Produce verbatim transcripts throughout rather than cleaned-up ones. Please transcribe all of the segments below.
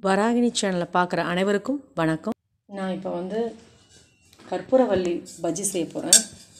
வராகினி சேனலை பார்க்குற அனைவருக்கும் வணக்கம். நான் இப்போ வந்து கற்பூரவல்லி பஜ்ஜி செய்ய போகிறேன்.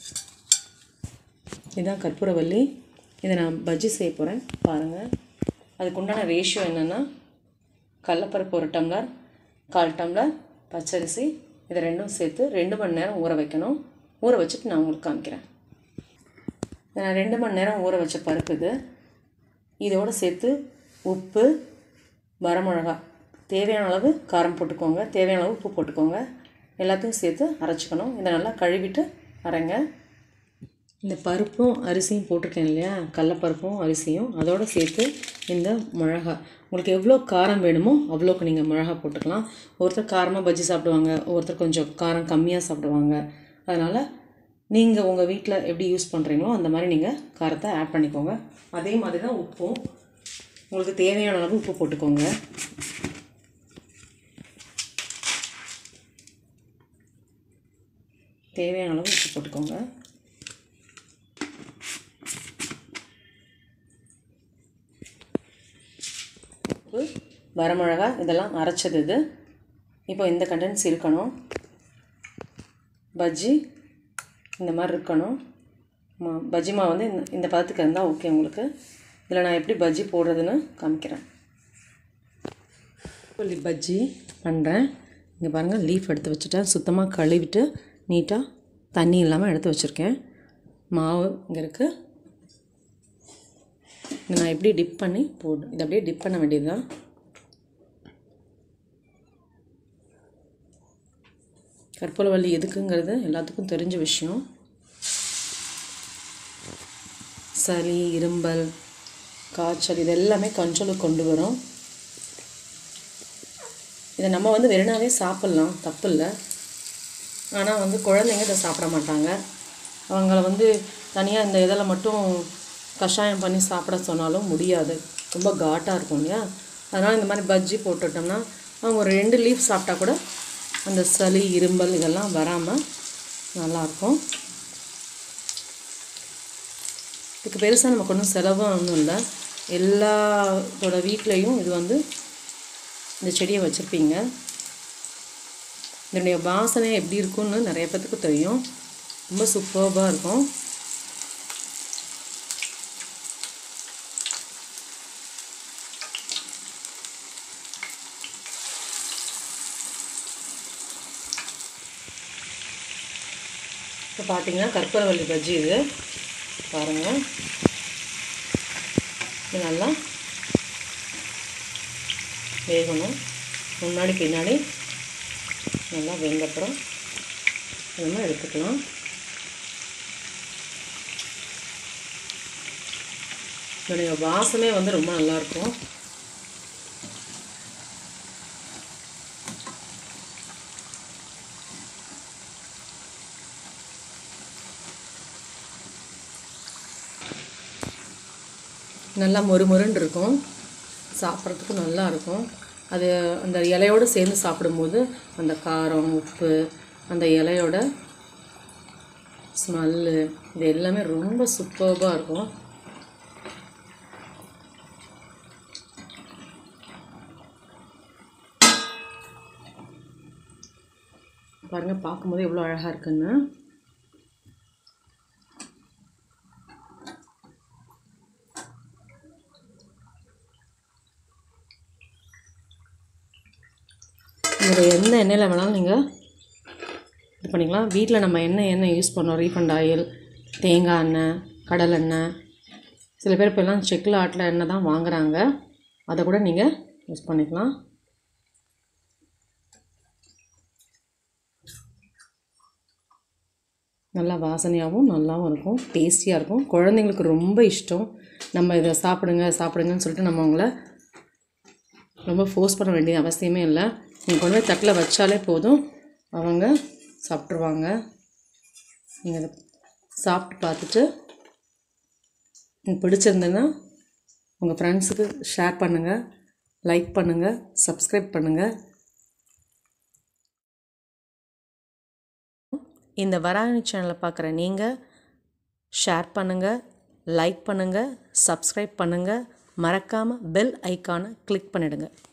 இதுதான் கற்பூரவல்லி. இதை நான் பஜ்ஜி செய்ய போகிறேன் பாருங்கள். அதுக்கு உண்டான ரேஷியோ என்னென்னா, கடலப்பருப்பு ஒரு டம்ளர், கால் டம்ளர் பச்சரிசி, இதை ரெண்டும் சேர்த்து ரெண்டு மணி நேரம் ஊற வைக்கணும். ஊற வச்சுட்டு நான் உங்களுக்கு காமிக்கிறேன். நான் ரெண்டு மணி நேரம் ஊற வச்ச பருப்பு இது. இதோடு சேர்த்து உப்பு, வரமிளகா, தேவையான அளவு காரம் போட்டுக்கோங்க, தேவையான அளவு உப்பு போட்டுக்கோங்க. எல்லாத்தையும் சேர்த்து அரைச்சிக்கணும். இதை நல்லா கழுவிட்டு அரைங்க. இந்த பருப்பும் அரிசியும் போட்டிருக்கேன் இல்லையா, கடலப்பருப்பும் அரிசியும், அதோடு சேர்த்து இந்த மிளகா, உங்களுக்கு எவ்வளோ காரம் வேணுமோ அவ்வளோக்கு நீங்கள் மிளகா போட்டுக்கலாம். ஒருத்தர் காரமாக பஜ்ஜி சாப்பிடுவாங்க, ஒருத்தர் கொஞ்சம் காரம் கம்மியாக சாப்பிடுவாங்க. அதனால் நீங்கள் உங்கள் வீட்டில் எப்படி யூஸ் பண்ணுறீங்களோ அந்த மாதிரி நீங்கள் காரத்தை ஆட் பண்ணிக்கோங்க. அதே மாதிரி தான் உப்பும், உங்களுக்கு தேவையான அளவு உப்பு போட்டுக்கோங்க. தேவையான அளவு உப்பு போட்டுக்கோங்க. உப்பு, வரமிளகா இதெல்லாம் அரைச்சது இது. இப்போ இந்த கண்டென்ஸ் இருக்கணும். பஜ்ஜி இந்த மாதிரி இருக்கணும். மா பஜ்ஜி மாவு வந்து இந்த இந்த பதத்துக்கு இருந்தால் ஓகே உங்களுக்கு. இதில் நான் எப்படி பஜ்ஜி போடுறதுன்னு காமிக்கிறேன். கற்பூரவல்லி பஜ்ஜி பண்ணுறேன். இங்கே பாருங்கள், லீஃப் எடுத்து வச்சுட்டேன். சுத்தமாக கழுவிட்டு நீட்டாக தண்ணி இல்லாமல் எடுத்து வச்சுருக்கேன். மாவு இங்கே இருக்குது. இதை நான் எப்படி டிப் பண்ணி போடு இதை அப்படியே டிப் பண்ண வேண்டியது தான். கற்பூரவல்லி எதுக்குங்கிறது எல்லாத்துக்கும் தெரிஞ்ச விஷயம். சளி, இரும்பல், காய்ச்சல் இது எல்லாமே கண்ட்ரோலுக்கு கொண்டு வரும். இதை நம்ம வந்து வெறுனாவே சாப்பிட்லாம், தப்பு இல்லை. ஆனால் வந்து குழந்தைங்க இதை சாப்பிட மாட்டாங்க. அவங்கள வந்து தனியாக இந்த இதில் மட்டும் கஷாயம் பண்ணி சாப்பிட சொன்னாலும் முடியாது, ரொம்ப காட்டாக இருக்கும் இல்லையா. அதனால் இந்த மாதிரி பஜ்ஜி போட்டுட்டோம்னா அவங்க ஒரு ரெண்டு லீஃப் சாப்பிட்டா கூட அந்த சளி, இரும்பல் இதெல்லாம் வராமல் நல்லாயிருக்கும். இதுக்கு பெருசாக நமக்கு ஒன்றும் செலவும் ஒன்றும் இல்லை. எல்லாத்தோட வீட்லேயும் இது வந்து இந்த செடியை வச்சுருப்பீங்க. இதனுடைய வாசனை எப்படி இருக்குன்னு நிறைய பேத்துக்கு தெரியும். ரொம்ப சூப்பர்பாக இருக்கும். இப்போ பார்த்தீங்கன்னா கற்பூரவல்லி பஜ்ஜி இது பாருங்கள். இது நல்லா வேகணும். முன்னாடி பின்னாடி நல்லா வெந்தப்புறம் நம்ம எடுத்துக்கலாம். இதனுடைய வாசமே வந்து ரொம்ப நல்லாயிருக்கும். நல்லா மொறு மொறுன்னு இருக்கும், சாப்பிட்றதுக்கு நல்லா இருக்கும். அது அந்த இலையோடு சேர்ந்து சாப்பிடும்போது அந்த காரம், உப்பு, அந்த இலையோட ஸ்மெல்லு இது எல்லாமே ரொம்ப சூப்பர்பாக இருக்கும். பாருங்கள், பார்க்கும்போது எவ்வளோ அழகாக இருக்குன்னு. இதில் எந்த எண்ணெயில் வேணாலும் நீங்கள் இது பண்ணிக்கலாம். வீட்டில் நம்ம எண்ணெய் எண்ணெய் யூஸ் பண்ணோம், ரீஃபண்ட் ஆயில், தேங்காய் எண்ணெய், கடலை எண்ணெய். சில பேர் இப்போ எல்லாம் செக்கில் ஆட்டில் எண்ணெய் தான் வாங்குகிறாங்க, அதை கூட நீங்கள் யூஸ் பண்ணிக்கலாம். நல்லா வாசனையாகவும் நல்லாவும் இருக்கும், டேஸ்டியாக இருக்கும். குழந்தைங்களுக்கு ரொம்ப இஷ்டம். நம்ம இதை சாப்பிடுங்க சாப்பிடுங்கன்னு சொல்லிட்டு நம்ம அவங்கள ரொம்ப ஃபோர்ஸ் பண்ண வேண்டிய அவசியமே இல்லை. நீங்கள் கொண்டு போய் தட்டில் வச்சாலே போதும், அவங்க சாப்பிட்ருவாங்க. நீங்கள் அதை சாப்பிட்டு பார்த்துட்டு உங்களுக்கு பிடிச்சிருந்ததுன்னா உங்கள் ஃப்ரெண்ட்ஸுக்கு ஷேர் பண்ணுங்கள், லைக் பண்ணுங்கள், சப்ஸ்கிரைப் பண்ணுங்கள். இந்த வராகினி சேனலை பார்க்குற நீங்கள் ஷேர் பண்ணுங்கள், லைக் பண்ணுங்கள், சப்ஸ்கிரைப் பண்ணுங்கள். மறக்காமல் பெல் ஐக்கானை கிளிக் பண்ணிடுங்க.